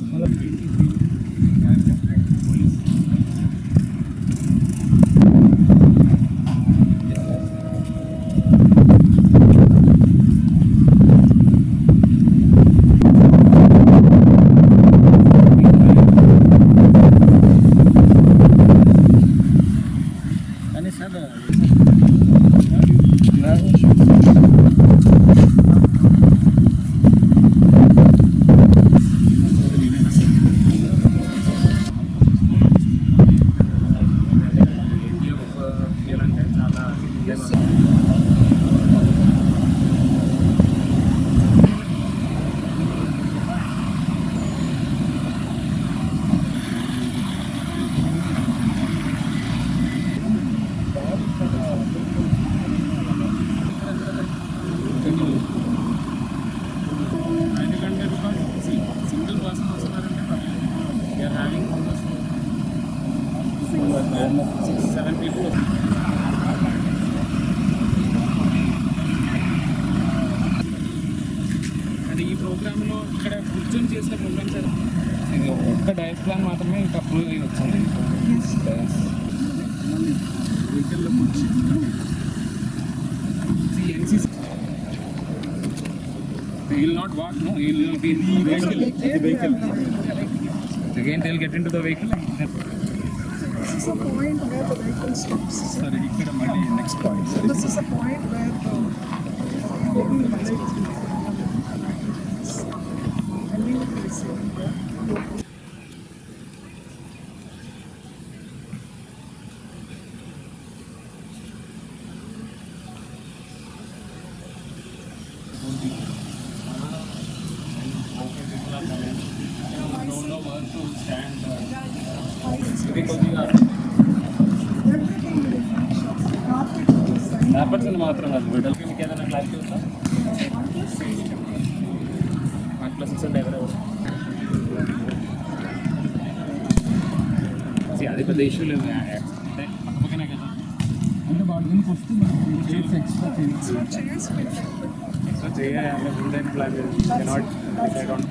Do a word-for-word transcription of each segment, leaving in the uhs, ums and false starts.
He will not walk, no, he will be in the vehicle. The vehicle. Again, they will get into the vehicle. This is a point where the vehicle stops. Sorry, next point. Sorry. This is a point where the Person మాత్రం కాదు విడల్కి మీకు ఏదైనా clarity ఉందా అట్లా six అంటే ఎవరెవరు అది పెద్ద ఇష్యూ లేదు అంటే పక్కపక్కనే కదా అంటే బాడీకి వస్తుంది ఎక్స్ట్రా ఎక్స్ట్రా చేయాలి ముందైనా ప్లాన్ కెనాట్ డిసైడ్ ఆన్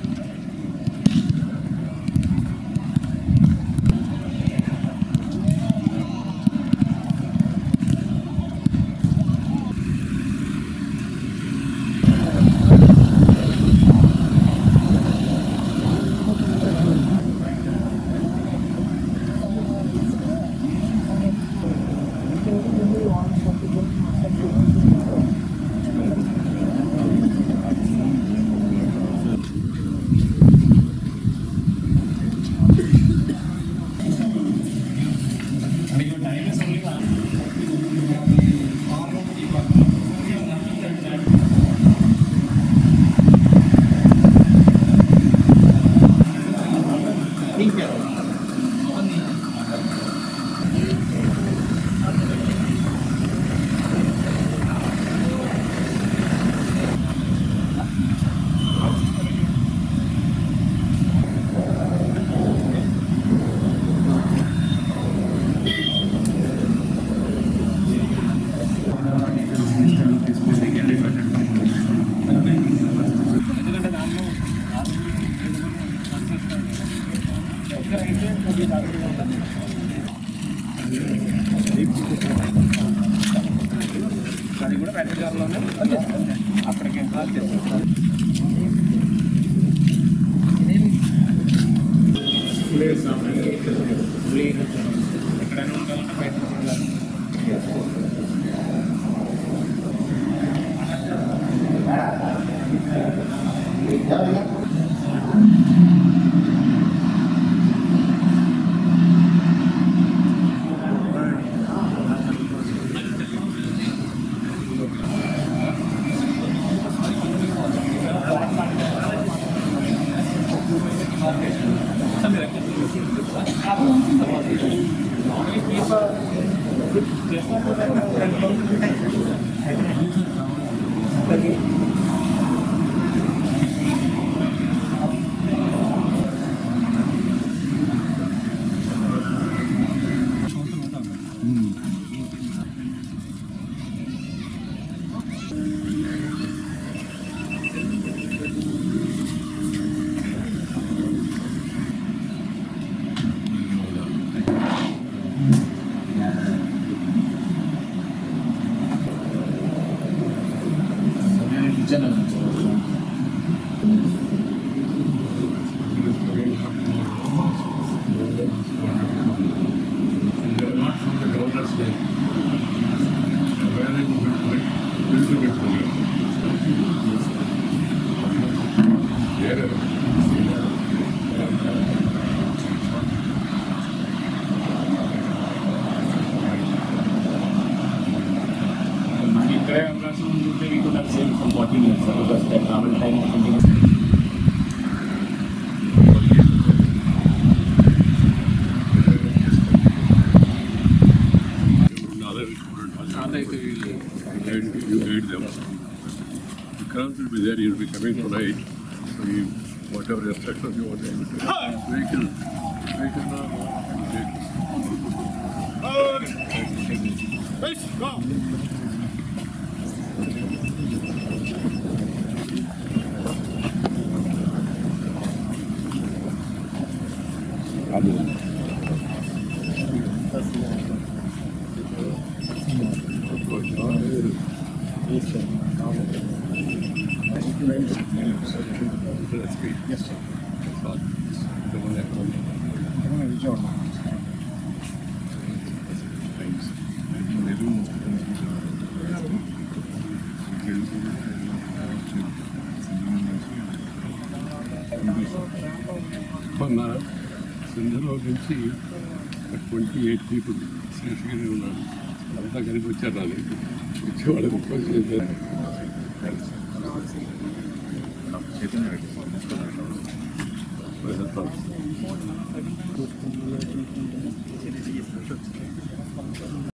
అది కూడా బ్యాటరీ కార్లోనే అక్కడికి ఎక్కడైనా ఉండాలంటే బయట will be there. He will be coming tonight. So he, whatever instructions you want to give to vehicle, vehicle now. Let's go. That's great. Yes, sir. That's all. The one that comes. మొన్న సింధులో నుంచి twenty eight people సేఫ్గానే ఉన్నారు. అంతా కలిపి వచ్చారు నాని వచ్చి వాళ్ళకి request చేశారు. చైతన్య